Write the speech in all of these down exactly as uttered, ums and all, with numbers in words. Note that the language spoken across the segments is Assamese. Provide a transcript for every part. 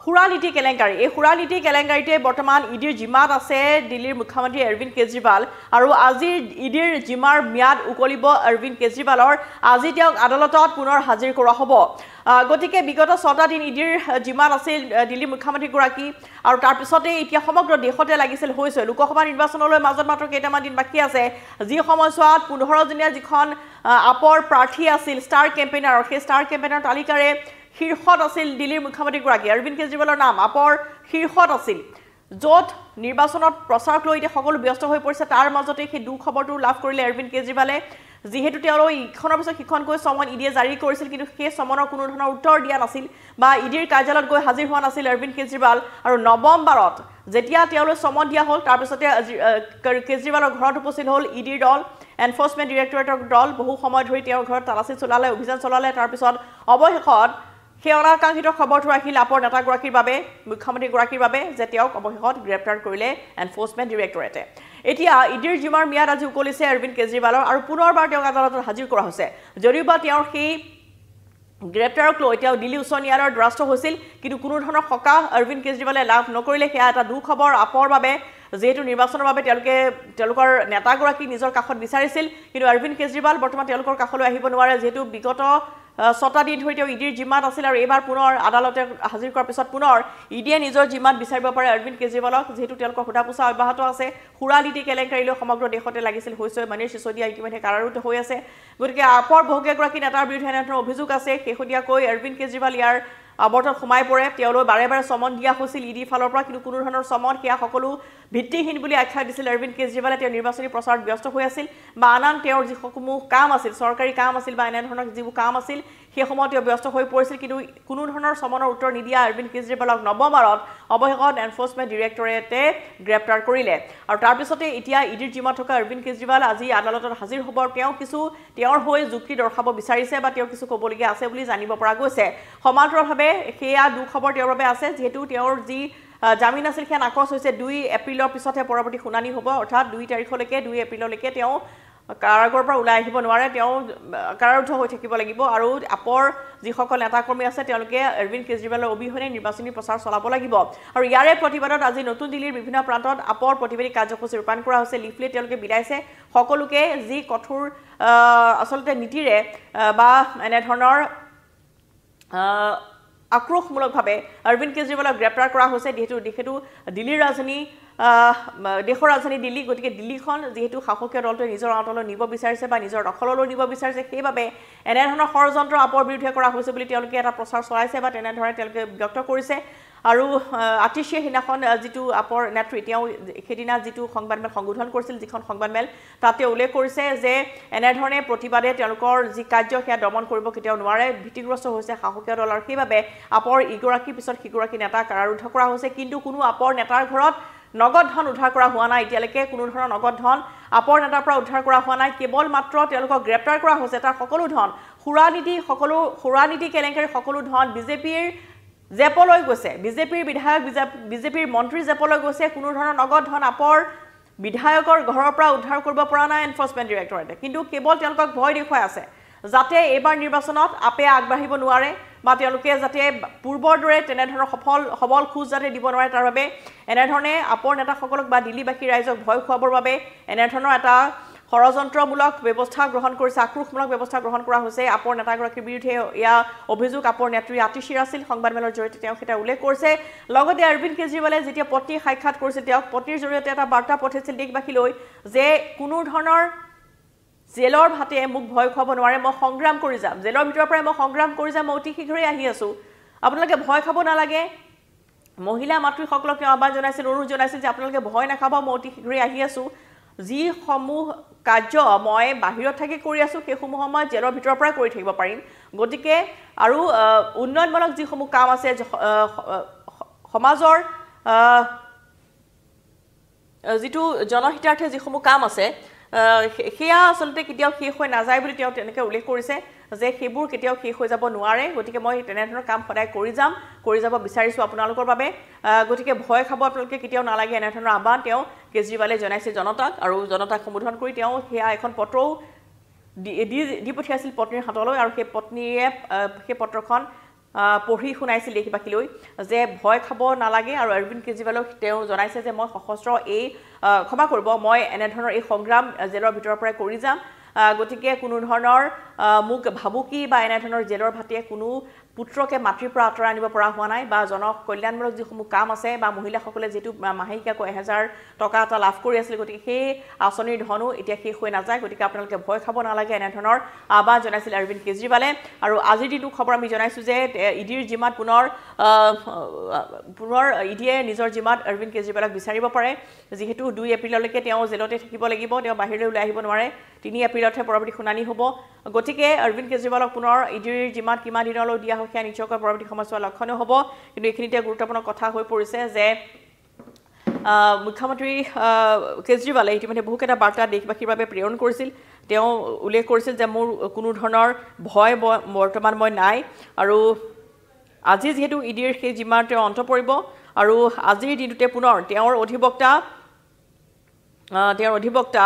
খুৰানীতি কেলেংকাৰী এই খুৰানীতি কেলেংকাৰীতে বৰ্তমান ইডিৰ জিমাত আছে দিল্লীৰ মুখ্যমন্ত্ৰী অৰবিন্দ কেজৰিৱাল আৰু আজি ইডিৰ জিমাৰ ম্যাদ উকলিব অৰবিন্দ কেজৰিৱালৰ আজি তেওঁক আদালতত পুনৰ হাজিৰ কৰা হ'ব গতিকে বিগত ছটা দিন ইডিৰ জিমাত আছিল দিল্লীৰ মুখ্যমন্ত্ৰী গৰাকী আৰু তাৰ পিছতে এতিয়া সমগ্ৰ দেশতে লাগিছিল হৈছে লোকসভা নিৰ্বাচনলৈ মাজত মাত্ৰ কেইটামান দিন বাকি আছে যি সময়ছোৱাত পোন্ধৰ জনীয়া যিখন আপৰ প্ৰাৰ্থী আছিল ষ্টাৰ কেম্পেইনাৰ সেই ষ্টাৰ কেম্পেইনাৰ তালিকাৰে শীৰ্ষত আছিল দিল্লীৰ মুখ্যমন্ত্ৰী গৰাকী অৰবিন্দ কেজৰিৱালৰ নাম আপৰ শীৰ্ষত আছিল য'ত নিৰ্বাচনত প্ৰচাৰক লৈ এতিয়া সকলো ব্যস্ত হৈ পৰিছে তাৰ মাজতে সেই দুখ খবৰটো লাভ কৰিলে অৰবিন্দ কেজৰিৱালে যিহেতু তেওঁলোকে ইখনৰ পিছত সিখনকৈ সমন ইডিয়ে জাৰি কৰিছিল কিন্তু সেই সমনৰ কোনো ধৰণৰ উত্তৰ দিয়া নাছিল বা ইডিৰ কাৰ্যালয়ত গৈ হাজিৰ হোৱা নাছিল অৰবিন্দ কেজৰিৱাল আৰু নৱম বাৰত যেতিয়া তেওঁলোকে সমন দিয়া হ'ল তাৰ পিছতে কেজৰিৱালৰ ঘৰত উপস্থিত হ'ল ইডিৰ দল এনফৰ্চমেণ্ট ডিৰেক্টৰেটৰ দল বহু সময় ধৰি তেওঁৰ ঘৰত তালাচী চলালে অভিযান চলালে তাৰ পিছত অৱশেষত সেই অনাকাংক্ষিত খবৰটো আহিল আপৰ নেতাগৰাকীৰ বাবে মুখ্যমন্ত্ৰীগৰাকীৰ বাবে যে তেওঁক অৱশেষত গ্ৰেপ্তাৰ কৰিলে এনফৰ্চমেণ্ট ডিৰেক্টৰেটে এতিয়া ইডিৰ জিমাৰ ম্যাদ আজি উকলিছে অৰবিন্দ কেজৰিৱালৰ আৰু পুনৰবাৰ তেওঁক আদালতত হাজিৰ কৰা হৈছে যদিওবা তেওঁৰ সেই গ্ৰেপ্তাৰক লৈ তেওঁ দিল্লী উচ্চ ন্যায়ালয়ৰ দ্বাৰস্থ হৈছিল কিন্তু কোনো ধৰণৰ সকাহ অৰবিন্দ কেজৰিৱালে লাভ নকৰিলে সেয়া এটা দুখবৰ আপৰ বাবে যেহেতু নিৰ্বাচনৰ বাবে তেওঁলোকে তেওঁলোকৰ নেতাগৰাকী নিজৰ কাষত বিচাৰিছিল কিন্তু অৰবিন্দ কেজৰিৱাল বৰ্তমান তেওঁলোকৰ কাষলৈ আহিব নোৱাৰে যেহেতু বিগত ছটা দিন ধৰি তেওঁ ইডিৰ জিমাত আছিল আৰু এইবাৰ পুনৰ আদালতে হাজিৰ কৰাৰ পিছত পুনৰ ইডিয়ে নিজৰ জিমাত বিচাৰিব পাৰে অৰবিন্দ কেজৰিৱালক যেহেতু তেওঁলোকৰ সোধা পোছা অব্যাহত আছে খুৰানীতি কেলেংকাৰীলৈ সমগ্ৰ দেশতে লাগিছিল হৈছে মনীষ সিসোদিয়া ইতিমধ্যে কাৰাৰুদ্ধ হৈ আছে গতিকে আপৰ বহুকেইগৰাকী নেতাৰ বিৰুদ্ধে এনেধৰণৰ অভিযোগ আছে শেহতীয়াকৈ অৰবিন্দ কেজৰিৱাল ইয়াৰ আৱৰ্তত সোমাই পৰে তেওঁলোক বাৰে বাৰে সমন দিয়া হৈছিল ইডিৰ ফালৰ পৰা কিন্তু কোনো ধৰণৰ সমন সেয়া সকলো ভিত্তিহীন বুলি আখ্যা দিছিল অৰবিন্দ কেজৰিৱালে তেওঁ নিৰ্বাচনী প্ৰচাৰত ব্যস্ত হৈ আছিল বা আন আন তেওঁৰ যিসমূহ কাম আছিল চৰকাৰী কাম আছিল বা এনেধৰণৰ যিবোৰ কাম আছিল সেই সময়ত তেওঁ ব্যস্ত হৈ পৰিছিল কিন্তু কোনো ধৰণৰ সমনৰ উত্তৰ নিদিয়া অৰবিন্দ কেজৰিৱালক নৱমবাৰত অৱশেষত এনফৰ্চমেণ্ট ডিৰেক্টৰেটে গ্ৰেপ্তাৰ কৰিলে আৰু তাৰ পিছতে এতিয়া ইডিৰ জিমাত থকা অৰবিন্দ কেজৰিৱাল আজি আদালতত হাজিৰ হ'ব তেওঁ কিছু তেওঁৰ হৈ যুক্তি দৰ্শাব বিচাৰিছে বা তেওঁ কিছু ক'বলগীয়া আছে বুলি জানিব পৰা গৈছে সমান্তৰালভাৱে সেয়া দুখবৰ তেওঁৰ বাবে আছে যেহেতু তেওঁৰ যি জামিন আছিল সেয়া নাকচ হৈছে দুই এপ্ৰিলৰ পিছতহে পৰৱৰ্তী শুনানি হ'ব অৰ্থাৎ দুই তাৰিখলৈকে দুই এপ্ৰিললৈকে তেওঁ কাৰাগাৰৰ পৰা ওলাই আহিব নোৱাৰে তেওঁ কাৰাৰুদ্ধ হৈ থাকিব লাগিব আৰু আপৰ যিসকল নেতাকৰ্মী আছে তেওঁলোকে অৰবিন্দ কেজৰিৱালৰ অবিহনে নিৰ্বাচনী প্ৰচাৰ চলাব লাগিব আৰু ইয়াৰে প্ৰতিবাদত আজি নতুন দিল্লীৰ বিভিন্ন প্ৰান্তত আপৰ প্ৰতিবাদী কাৰ্যসূচী ৰূপায়ণ কৰা হৈছে লিফলেট তেওঁলোকে বিলাইছে সকলোকে যি কঠোৰ আচলতে নীতিৰে বা এনেধৰণৰ আক্ৰোশমূলকভাৱে অৰবিন্দ কেজৰিৱালক গ্ৰেপ্তাৰ কৰা হৈছে যিহেতু যিহেতু দিল্লীৰ ৰাজধানী দেশৰ ৰাজধানী দিল্লী গতিকে দিল্লীখন যিহেতু শাসকীয় দলটোৱে নিজৰ আঁতৰলৈ নিব বিচাৰিছে বা নিজৰ দখললৈ নিব বিচাৰিছে সেইবাবে এনেধৰণৰ ষড়যন্ত্ৰ আপৰ বিৰুদ্ধে কৰা হৈছে বুলি তেওঁলোকে এটা প্ৰচাৰ চলাইছে বা তেনেধৰণে তেওঁলোকে ব্যক্ত কৰিছে আৰু আতিশীয়ে সিদিনাখন যিটো আপৰ নেত্ৰী তেওঁ সেইদিনা যিটো সংবাদমেল সংবোধন কৰিছিল যিখন সংবাদমেল তাতে উল্লেখ কৰিছে যে এনেধৰণে প্ৰতিবাদে তেওঁলোকৰ যি কাৰ্য সেয়া দমন কৰিব কেতিয়াও নোৱাৰে ভীতিগ্ৰস্ত হৈছে শাসকীয় দল আৰু সেইবাবে আপৰ ইগৰাকীৰ পিছত সিগৰাকী নেতা কাৰাৰুদ্ধ কৰা হৈছে কিন্তু কোনো আপৰ নেতাৰ ঘৰত নগদ ধন উদ্ধাৰ কৰা হোৱা নাই এতিয়ালৈকে কোনো ধৰণৰ নগদ ধন আপৰ নেতাৰ পৰা উদ্ধাৰ কৰা হোৱা নাই কেৱল মাত্ৰ তেওঁলোকক গ্ৰেপ্তাৰ কৰা হৈছে তাৰ সকলো ধন খুৰানীতি সকলো খুৰানীতি কেলেংকাৰীৰ সকলো ধন বিজেপিৰ জেপলৈ গৈছে বিজেপিৰ বিধায়ক বিজেপিৰ মন্ত্ৰী জেপলৈ গৈছে কোনো ধৰণৰ নগদ ধন আপৰ বিধায়কৰ ঘৰৰ পৰা উদ্ধাৰ কৰিব পৰা নাই এনফৰ্চমেণ্ট ডিৰেক্টৰেটে কিন্তু কেৱল তেওঁলোকক ভয় দেখুৱাই আছে যাতে এইবাৰ নিৰ্বাচনত আপে আগবাঢ়িব নোৱাৰে বা তেওঁলোকে যাতে পূৰ্বৰ দৰে তেনেধৰণৰ সফল সবল খোজ যাতে দিব নোৱাৰে তাৰ বাবে এনেধৰণে আপৰ নেতাসকলক বা দিল্লীবাসী ৰাইজক ভয় খুৱাবৰ বাবে এনেধৰণৰ এটা ষড়যন্ত্ৰমূলক ব্যৱস্থা গ্ৰহণ কৰিছে আক্ৰোশমূলক ব্যৱস্থা গ্ৰহণ কৰা হৈছে আপৰ নেতাগৰাকীৰ বিৰুদ্ধে এয়া অভিযোগ আপৰ নেত্ৰী আতিশীৰ আছিল সংবাদমেলৰ জৰিয়তে তেওঁ সেটা উল্লেখ কৰিছে লগতে অৰবিন্দ কেজৰিৱালে যেতিয়া পত্নী সাক্ষাৎ কৰিছিল তেওঁক পত্নীৰ জৰিয়তে এটা বাৰ্তা পঠাইছিল দেশবাসীলৈ যে কোনো ধৰণৰ জেলৰ ভাতে মোক ভয় খুৱাব নোৱাৰে মই সংগ্ৰাম কৰি যাম জেলৰ ভিতৰৰ পৰা মই সংগ্ৰাম কৰি যাম মই অতি শীঘ্ৰেই আহি আছো আপোনালোকে ভয় খাব নালাগে মহিলা মাতৃসকলক তেওঁ আহ্বান জনাইছিল অনুৰোধ জনাইছিল যে আপোনালোকে ভয় নাখাব মই অতি শীঘ্ৰেই আহি আছো যি সমূহ কাৰ্য মই বাহিৰত থাকি কৰি আছো সেইসমূহ মই জেলৰ ভিতৰৰ পৰা কৰি থাকিব পাৰিম গতিকে আৰু উন্নয়নমূলক যিসমূহ কাম আছে সমাজৰ যিটো জনহিতাৰ্থে যিসমূহ কাম আছে সেয়া আচলতে কেতিয়াও শেষ হৈ নাযায় বুলি তেওঁ তেনেকৈ উল্লেখ কৰিছে যে সেইবোৰ কেতিয়াও শেষ হৈ যাব নোৱাৰে গতিকে মই তেনেধৰণৰ কাম সদায় কৰি যাম কৰি যাব বিচাৰিছো আপোনালোকৰ বাবে গতিকে ভয় খাব আপোনালোকে কেতিয়াও নালাগে এনেধৰণৰ আহ্বান তেওঁ কেজৰিৱালে জনাইছে জনতাক আৰু জনতাক সম্বোধন কৰি তেওঁ সেয়া এখন পত্ৰও দি দি পঠিয়াইছিল পত্নীৰ হাতলৈ আৰু সেই পত্নীয়ে সেই পত্ৰখন পঢ়ি শুনাইছিল দেশবাসীলৈ যে ভয় খাব নালাগে আৰু অৰবিন্দ কেজৰিৱালক তেওঁ জনাইছে যে মই সশস্ত্ৰ এই ক্ষমা কৰিব মই এনে ধৰণৰ এই সংগ্ৰাম জেলৰ ভিতৰৰ পৰা কৰি যাম গতিকে কোনো ধৰণৰ মুক ভাবুকি বা এনে ধৰণৰ জেলৰ ভাটিয়ে কোনো পুত্ৰকে মাতৃৰ পৰা আঁতৰাই আনিব পৰা হোৱা নাই বা জন কল্যাণমূলক যিসমূহ কাম আছে বা মহিলাসকলে যেটো মাহেকীয়াকৈ এহেজাৰ টকা এটা লাভ কৰি আছিল গতিকে সেই আঁচনিৰ ধনো এতিয়া শেষ হৈ নাযায় গতিকে আপোনালোকে ভয় খাব নালাগে এনে ধৰণৰ আহ্বান জনাইছিল অৰবিন্দ কেজৰিৱালে আৰু আজিৰ দিনটো খবৰ আমি জনাইছো যে ইডিৰ জিমাত পুনৰ পুনৰ ইডিয়ে নিজৰ জিমাত অৰবিন্দ কেজৰিৱালক বিচাৰিব পাৰে যেহেতু দুই এপ্ৰিললৈকে তেওঁ জেলতে থাকিব লাগিব তেওঁ বাহিৰলৈ ওলাই আহিব নোৱাৰে তিনি এপ্ৰিলতহে পৰৱৰ্তী শুনানি হ'ব গতিকে অৰবিন্দ কেজৰিৱালক পুনৰ ইডিৰ জিমাত কিমান দিনলৈ দিয়া হয় নিশ্চয়কৈ পৰৱৰ্তী সময়ছোৱা লক্ষণীয় হ'ব কিন্তু এইখিনিতে গুৰুত্বপূৰ্ণ কথা হৈ পৰিছে যে মুখ্যমন্ত্ৰী কেজৰিৱালে ইতিমধ্যে বহুকেইটা বাৰ্তা দেশবাসীৰ বাবে প্ৰেৰণ কৰিছিল তেওঁ উল্লেখ কৰিছিল যে মোৰ কোনো ধৰণৰ ভয় বৰ্তমান মই নাই আৰু আজি যেহেতু ইডিৰ সেই জিমাৰ তেওঁ অন্ত পৰিব আৰু আজিৰ দিনটোতে পুনৰ তেওঁৰ অধিবক্তা তেওঁৰ অধিবক্তা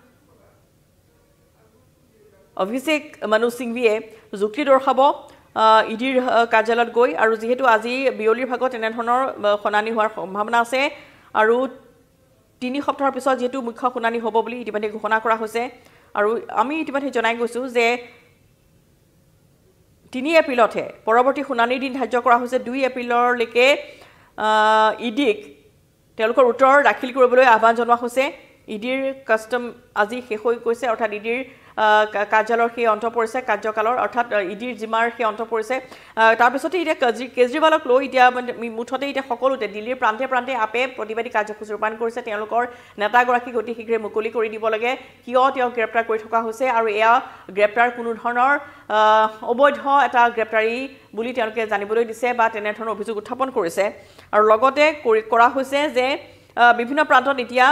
অভিষেক মনু সিংভিয়ে যুক্তি দৰ্শাব ইডিৰ কাৰ্যালয়ত গৈ আৰু যেহেতু আজি বিয়লিৰ ভাগত এনে ধৰণৰ শুনানি হোৱাৰ সম্ভাৱনা আছে আৰু তিনি সপ্তাহৰ পিছত যেহেতু মুখ্য শুনানি হ'ব বুলি ইতিমধ্যে ঘোষণা কৰা হৈছে আৰু আমি ইতিমধ্যে জনাই গৈছো যে তিনি এপ্ৰিলতহে পৰৱৰ্তী শুনানিৰ দিন ধাৰ্য কৰা হৈছে দুই এপ্ৰিললৈকে ইডিক তেওঁলোকৰ উত্তৰ দাখিল কৰিবলৈ আহ্বান জনোৱা হৈছে ইডিৰ কাষ্টম আজি শেষ হৈ গৈছে অৰ্থাৎ ইডিৰ কাৰ্যালয়ৰ সেই অন্ত পৰিছে কাৰ্যকালৰ অৰ্থাৎ ইডিৰ জিমাৰ সেই অন্ত পৰিছে তাৰপিছতে এতিয়া কেজৰিৱালক লৈ এতিয়া মুঠতে এতিয়া সকলোতে দিল্লীৰ প্ৰান্তে প্ৰান্তে আপে প্ৰতিবাদী কাৰ্যসূচী ৰূপায়ণ কৰিছে তেওঁলোকৰ নেতাগৰাকীক অতি শীঘ্ৰে মুকলি কৰি দিব লাগে কিয় তেওঁক গ্ৰেপ্তাৰ কৰি থকা হৈছে আৰু এয়া গ্ৰেপ্তাৰ কোনো ধৰণৰ অবৈধ এটা গ্ৰেপ্তাৰী বুলি তেওঁলোকে জানিবলৈ দিছে বা তেনেধৰণৰ অভিযোগ উত্থাপন কৰিছে আৰু লগতে কৰা হৈছে যে বিভিন্ন প্ৰান্তত এতিয়া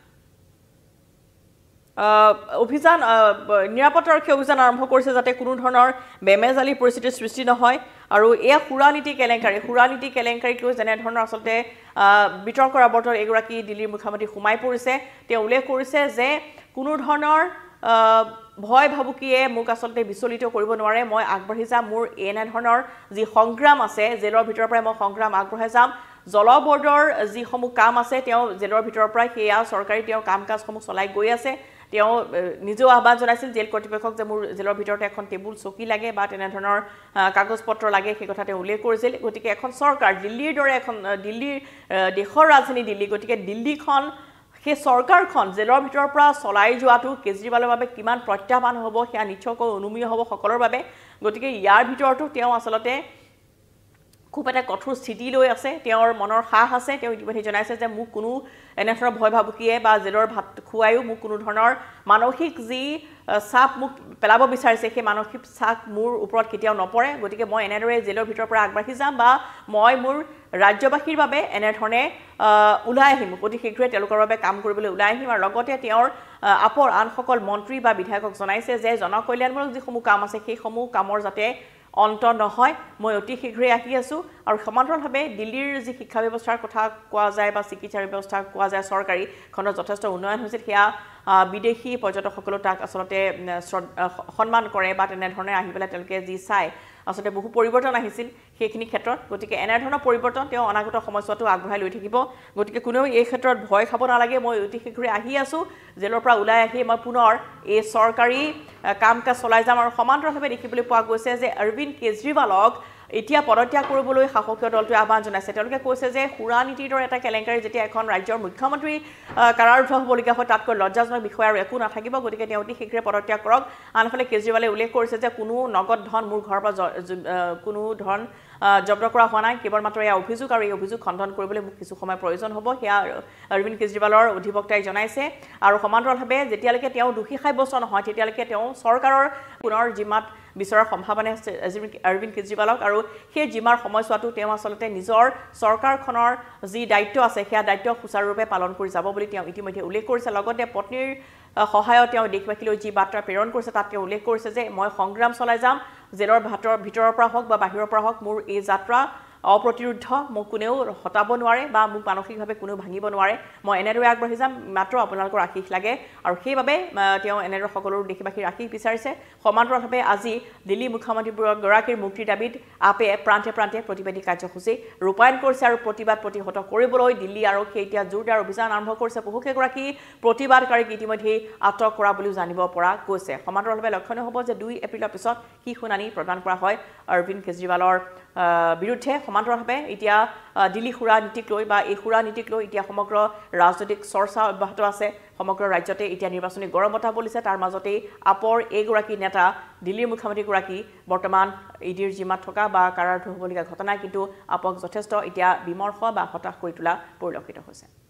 অভিযান নিৰাপত্তাৰক্ষী অভিযান আৰম্ভ কৰিছে যাতে কোনো ধৰণৰ বেমেজালি পৰিস্থিতিৰ সৃষ্টি নহয় আৰু এয়া সুৰানীতি কেলেংকাৰী সুৰানীতি কেলেংকাৰীক লৈ যেনে ধৰণৰ আচলতে বিতৰ্কৰ আৱৰ্তত এগৰাকী দিল্লীৰ মুখ্যমন্ত্ৰী সোমাই পৰিছে তেওঁ উল্লেখ কৰিছে যে কোনো ধৰণৰ ভয় ভাবুকিয়ে মোক আচলতে বিচলিত কৰিব নোৱাৰে মই আগবাঢ়ি যাম মোৰ এনে ধৰণৰ যি সংগ্ৰাম আছে জেলৰ ভিতৰৰ পৰা মই সংগ্ৰাম আগবঢ়াই যাম জল বৰ্ডৰ যিসমূহ কাম আছে তেওঁ জেলৰ ভিতৰৰ পৰা সেয়া চৰকাৰী তেওঁ কাম কাজসমূহ চলাই গৈ আছে তেওঁ নিজেও আহ্বান জনাইছিল জেল কৰ্তৃপক্ষক যে মোৰ জেলৰ ভিতৰতে এখন টেবুল চকী লাগে বা তেনেধৰণৰ কাগজ পত্ৰ লাগে সেই কথা তেওঁ উল্লেখ কৰিছিল গতিকে এখন চৰকাৰ দিল্লীৰ দৰে এখন দিল্লীৰ দেশৰ ৰাজধানী দিল্লী গতিকে দিল্লীখন সেই চৰকাৰখন জেলৰ ভিতৰৰ পৰা চলাই যোৱাটো কেজৰিৱালৰ বাবে কিমান প্ৰত্যাহ্বান হ'ব সেয়া নিশ্চয়কৈ অনুমীয় হ'ব সকলৰ বাবে গতিকে ইয়াৰ ভিতৰতো তেওঁ আচলতে খুব এটা কঠোৰ স্থিতি লৈ আছে তেওঁৰ মনৰ সাহ আছে তেওঁ ইতিমধ্যে জনাইছে যে মোক কোনো এনে ধৰণৰ ভয় ভাবুকিয়ে বা জেলৰ ভাত খুৱায়ো মোক কোনো ধৰণৰ মানসিক যি চাপ মোক পেলাব বিচাৰিছে সেই মানসিক চাপ মোৰ ওপৰত কেতিয়াও নপৰে গতিকে মই এনেদৰে জেলৰ ভিতৰৰ পৰা আগবাঢ়ি যাম বা মই মোৰ ৰাজ্যবাসীৰ বাবে এনেধৰণে ওলাই আহিম অতি শীঘ্ৰে তেওঁলোকৰ বাবে কাম কৰিবলৈ ওলাই আহিম আৰু লগতে তেওঁৰ আপৰ আনসকল মন্ত্ৰী বা বিধায়কক জনাইছে যে জনকল্যাণমূলক যিসমূহ কাম আছে সেইসমূহ কামৰ যাতে অন্ত নহয় মই অতি শীঘ্ৰে আহি আছো আৰু সমান্তৰালভাৱে দিল্লীৰ যি শিক্ষা ব্যৱস্থাৰ কথা কোৱা যায় বা চিকিৎসা ব্যৱস্থা কোৱা যায় চৰকাৰী খণ্ডত যথেষ্ট উন্নয়ন হৈছে সেয়া বিদেশী পৰ্যটকসকলে তাক আচলতে সন্মান কৰে বা তেনেধৰণে আহি পেলাই তেওঁলোকে যি চাই আচলতে বহু পৰিৱৰ্তন আহিছিল সেইখিনি ক্ষেত্ৰত গতিকে এনে ধৰণৰ পৰিৱৰ্তন তেওঁ অনাগত সময়ছোৱাটো আগবঢ়াই লৈ থাকিব গতিকে কোনেও এই ক্ষেত্ৰত ভয় খাব নালাগে মই অতি শীঘ্ৰে আহি আছো জেলৰ পৰা ওলাই আহি মই পুনৰ এই চৰকাৰী কাম কাজ চলাই যাম আৰু সমান্তৰালভাৱে দেখিবলৈ পোৱা গৈছে যে অৰবিন্দ কেজৰিৱালক এতিয়া পদত্যাগ কৰিবলৈ শাসকীয় দলটোৱে আহ্বান জনাইছে তেওঁলোকে কৈছে যে সুৰানীতিৰ দৰে এটা কেলেংকাৰী যেতিয়া এখন ৰাজ্যৰ মুখ্যমন্ত্ৰী কাৰাৰুদ্ধ হ'বলগীয়া হয় তাতকৈ লজ্জাজনক বিষয় আৰু একো নাথাকিব গতিকে তেওঁ অতি শীঘ্ৰে পদত্যাগ কৰক আনফালে কেজৰিৱালে উল্লেখ কৰিছে যে কোনো নগদ ধন মোৰ ঘৰৰ পৰা কোনো ধন জব্দ কৰা হোৱা নাই কেৱল মাত্ৰ এয়া অভিযোগ আৰু এই অভিযোগ খণ্ডন কৰিবলৈ মোক কিছু সময় প্ৰয়োজন হ'ব সেয়া অৰবিন্দ কেজৰিৱালৰ অধিবক্তাই জনাইছে আৰু সমান্তৰালভাৱে যেতিয়ালৈকে তেওঁ দোষী সাব্যস্ত নহয় তেতিয়ালৈকে তেওঁ চৰকাৰৰ পুনৰ জিমাত বিচৰাৰ সম্ভাৱনা আছে অৰবিন্দ কেজৰিৱালক আৰু সেই জিমাৰ সময়ছোৱাটো তেওঁ আচলতে নিজৰ চৰকাৰখনৰ যি দায়িত্ব আছে সেয়া দায়িত্ব সুচাৰুৰূপে পালন কৰি যাব বুলি তেওঁ ইতিমধ্যে উল্লেখ কৰিছে লগতে পত্নীৰ সহায়ত তেওঁ দেশবাসীলৈ যি বাৰ্তা প্ৰেৰণ কৰিছে তাত তেওঁ উল্লেখ কৰিছে যে মই সংগ্ৰাম চলাই যাম জেলৰ ভাতৰ ভিতৰৰ পৰা হওক বা বাহিৰৰ পৰা হওক মোৰ এই যাত্ৰা অপ্ৰতিৰোধ মোক কোনেও হটাব নোৱাৰে বা মোক মানসিকভাৱে কোনেও ভাঙিব নোৱাৰে মই এনেদৰে আগবাঢ়ি যাম মাত্ৰ আপোনালোকৰ আশীষ লাগে আৰু সেইবাবে তেওঁ এনেদৰে সকলো দেশবাসীৰ আশীষ বিচাৰিছে সমান্তৰালভাৱে আজি দিল্লী মুখ্যমন্ত্ৰীগৰাকীৰ মুক্তিৰ দাবীত আপে প্ৰান্তে প্ৰান্তে প্ৰতিবাদী কাৰ্যসূচী ৰূপায়ণ কৰিছে আৰু প্ৰতিবাদ প্ৰতিহত কৰিবলৈ দিল্লী আৰক্ষীয়ে এতিয়া জোৰদাৰ অভিযান আৰম্ভ কৰিছে বহুকেইগৰাকী প্ৰতিবাদকাৰীক ইতিমধ্যে আটক কৰা বুলিও জানিব পৰা গৈছে সমান্তৰালভাৱে লক্ষণীয় হ'ব যে দুই এপ্ৰিলৰ পিছত কি শুনানি প্ৰদান কৰা হয় অৰবিন্দ কেজৰিৱালৰ বিৰুদ্ধে সমান্তৰালভাৱে এতিয়া দিল্লী সুৰা নীতিক লৈ বা এই সুৰা নীতিক লৈ এতিয়া সমগ্ৰ ৰাজনৈতিক চৰ্চা অব্যাহত আছে সমগ্ৰ ৰাজ্যতে এতিয়া নিৰ্বাচনী গৰম বতাহ বলিছে তাৰ মাজতেই আপৰ এইগৰাকী নেতা দিল্লীৰ মুখ্যমন্ত্ৰীগৰাকী বৰ্তমান ইডিৰ জিম্মাত থকা বা কাৰাৰুদ্ধ হ'বলগীয়া ঘটনা কিন্তু আপক যথেষ্ট এতিয়া বিমৰ্ষ বা হতাশ কৰি তোলা পৰিলক্ষিত হৈছে